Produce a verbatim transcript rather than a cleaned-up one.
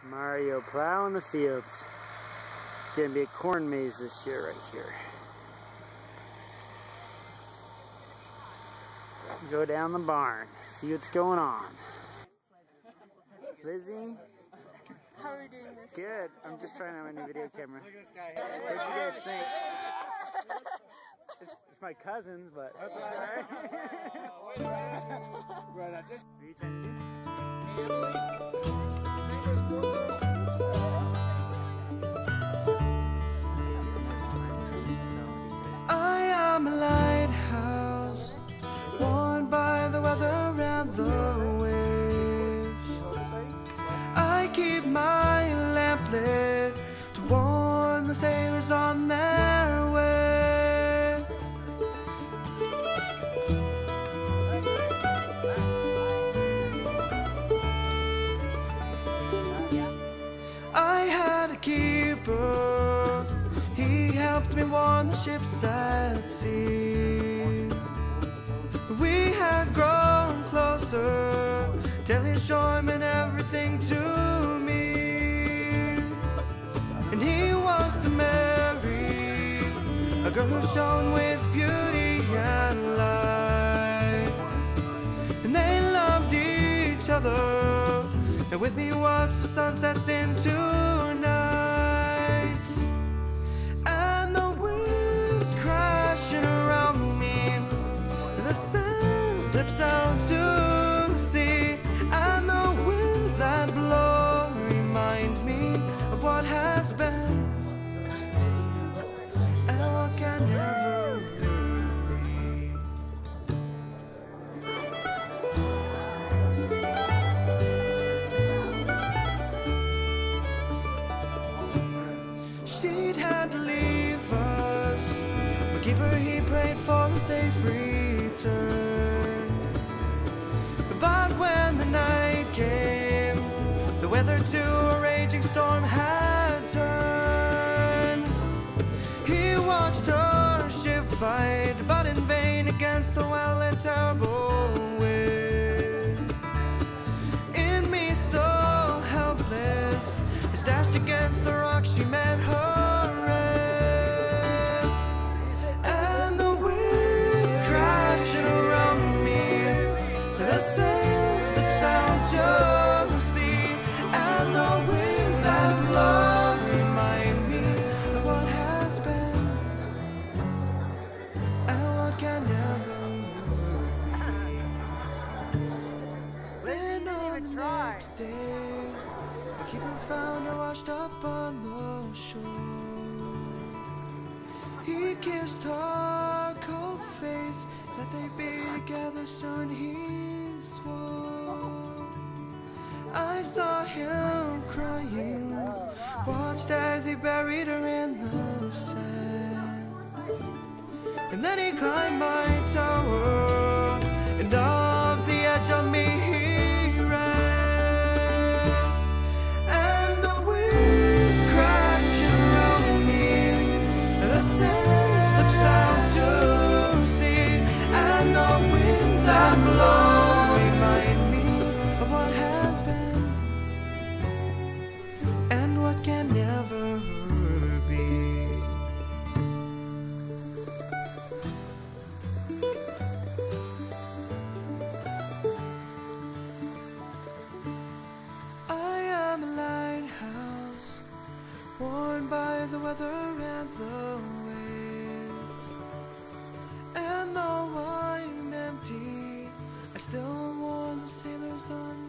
Mario plowing the fields. It's going to be a corn maze this year right here. Go down the barn, see what's going on. Lizzie? How are we doing this? Good. I'm just trying out my new video camera. Look at this guy. What do you guys think? It's, it's my cousin's, but that's alright. What are you trying to do? I am a lighthouse, worn by the weather and the waves. I keep my lamp lit to warn the sailors on their way. I had a keeper, he helped me warn the ships at sea. We had grown closer till his joy meant everything to me. And he was to marry a girl who shone with beauty and light. And they loved each other, and with me watched the sunsets into nights. And the winds crashing around me, and the sand slips out to sea. And the winds that blow remind me of what has been and what can never be. She'd had to leave us, but keeper he prayed for a safe return. But when the night came, the weather to a raging storm had turned. He watched her ship fight, but in vain against the wild and terrible wind. In me so helpless, as dashed against the rock she met her end. And the winds crashing around me, the sails slips out to sea. And the winds that blow remind me of what has been and what can never be. Then on the next day, the keeper found her washed up on the shore. He kissed her cold face that they'd be together soon, he swore. I saw him crying, watched as he buried her in the sand. And then he climbed my tower, and off the edge of me he ran. And the winds crashing around me, and the sand slips out to sea. And the winds that blow remind me of what has been and what can never be. I am a lighthouse, worn by the weather and the wind. And though I'm empty, I still warn the sailors on